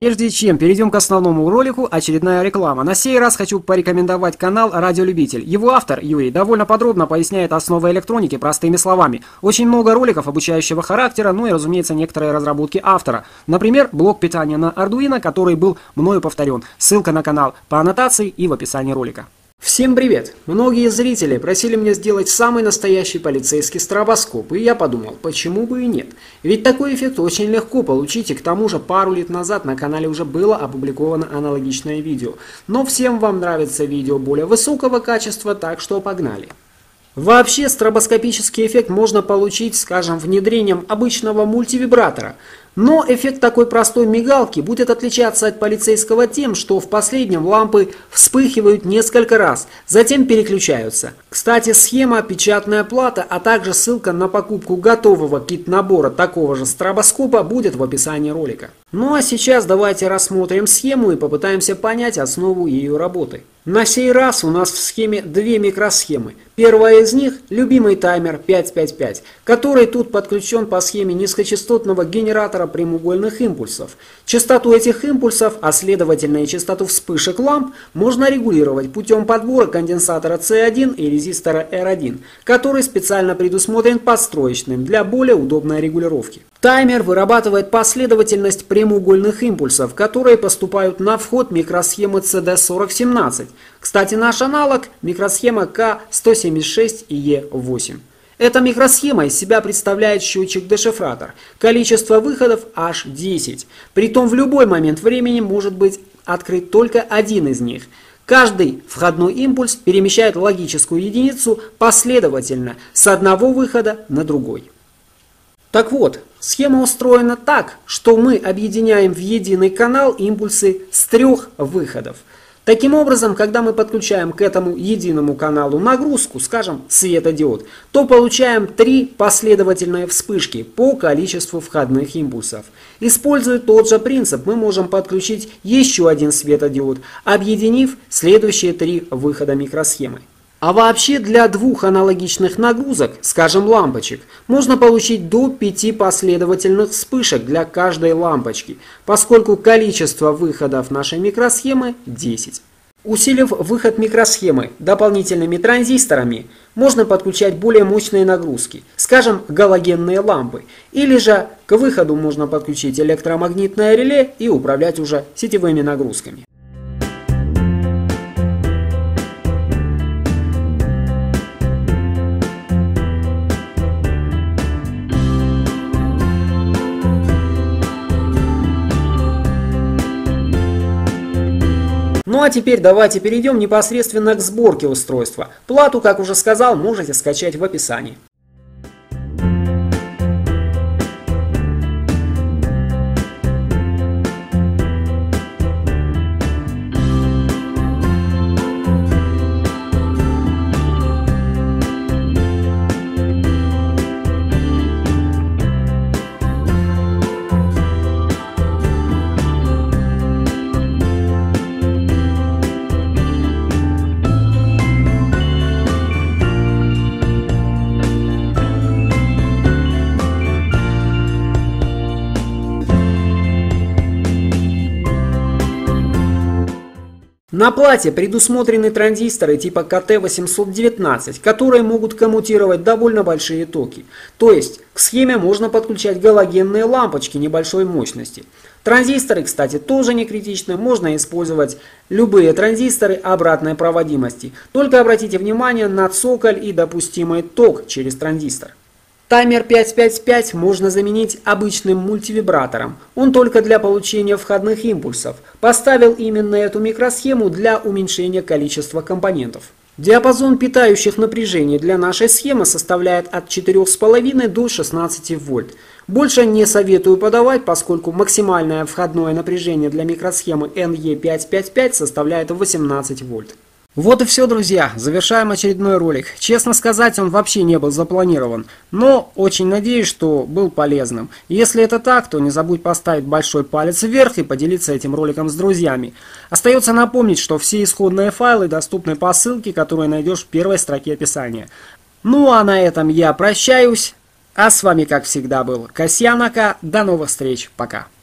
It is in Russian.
Прежде чем перейдем к основному ролику, очередная реклама. На сей раз хочу порекомендовать канал «Радиолюбитель». Его автор, Юрий, довольно подробно поясняет основы электроники простыми словами. Очень много роликов обучающего характера, ну и, разумеется, некоторые разработки автора. Например, блок питания на Arduino, который был мною повторен. Ссылка на канал по аннотации и в описании ролика. Всем привет! Многие зрители просили меня сделать самый настоящий полицейский стробоскоп, и я подумал, почему бы и нет. Ведь такой эффект очень легко получить, и к тому же пару лет назад на канале уже было опубликовано аналогичное видео. Но всем вам нравится видео более высокого качества, так что погнали! Вообще стробоскопический эффект можно получить, скажем, внедрением обычного мультивибратора. Но эффект такой простой мигалки будет отличаться от полицейского тем, что в последнем лампы вспыхивают несколько раз, затем переключаются. Кстати, схема, печатная плата, а также ссылка на покупку готового кит-набора такого же стробоскопа будет в описании ролика. Ну а сейчас давайте рассмотрим схему и попытаемся понять основу ее работы. На сей раз у нас в схеме две микросхемы. Первая из них – любимый таймер 555, который тут подключен по схеме низкочастотного генератора прямоугольных импульсов. Частоту этих импульсов, а следовательно и частоту вспышек ламп, можно регулировать путем подбора конденсатора C1 и резистора R1, который специально предусмотрен подстроечным для более удобной регулировки. Таймер вырабатывает последовательность прямоугольных импульсов, которые поступают на вход микросхемы CD4017. Кстати, наш аналог – микросхема K176 и E8. Эта микросхема из себя представляет счетчик-дешифратор. Количество выходов аж 10. Притом в любой момент времени может быть открыт только один из них. Каждый входной импульс перемещает логическую единицу последовательно с одного выхода на другой. Так вот, схема устроена так, что мы объединяем в единый канал импульсы с трех выходов. Таким образом, когда мы подключаем к этому единому каналу нагрузку, скажем, светодиод, то получаем три последовательные вспышки по количеству входных импульсов. Используя тот же принцип, мы можем подключить еще один светодиод, объединив следующие три выхода микросхемы. А вообще для двух аналогичных нагрузок, скажем лампочек, можно получить до 5 последовательных вспышек для каждой лампочки, поскольку количество выходов нашей микросхемы 10. Усилив выход микросхемы дополнительными транзисторами, можно подключать более мощные нагрузки, скажем, галогенные лампы, или же к выходу можно подключить электромагнитное реле и управлять уже сетевыми нагрузками. Ну а теперь давайте перейдем непосредственно к сборке устройства. Плату, как уже сказал, можете скачать в описании. На плате предусмотрены транзисторы типа KT819, которые могут коммутировать довольно большие токи. То есть к схеме можно подключать галогенные лампочки небольшой мощности. Транзисторы, кстати, тоже не критичны, можно использовать любые транзисторы обратной проводимости. Только обратите внимание на цоколь и допустимый ток через транзистор. Таймер 555 можно заменить обычным мультивибратором. Он только для получения входных импульсов. Поставил именно эту микросхему для уменьшения количества компонентов. Диапазон питающих напряжений для нашей схемы составляет от 4,5 до 16 вольт. Больше не советую подавать, поскольку максимальное входное напряжение для микросхемы NE555 составляет 18 вольт. Вот и все, друзья, завершаем очередной ролик. Честно сказать, он вообще не был запланирован, но очень надеюсь, что был полезным. Если это так, то не забудь поставить большой палец вверх и поделиться этим роликом с друзьями. Остается напомнить, что все исходные файлы доступны по ссылке, которую найдешь в первой строке описания. Ну а на этом я прощаюсь, а с вами как всегда был Касьян АК. До новых встреч, пока.